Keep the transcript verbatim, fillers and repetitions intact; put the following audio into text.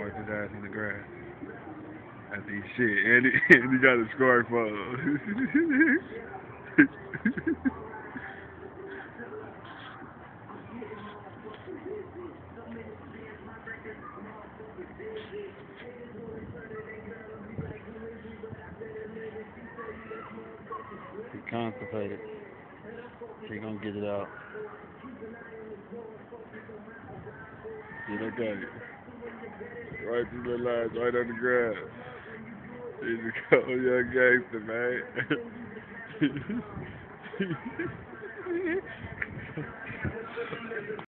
left his ass on the grass. After he shit, and he, and he got a scar for He constipated. He gonna get it out. See, look at it. Right through the lines, right on the grass. He's a cold young gangster, man.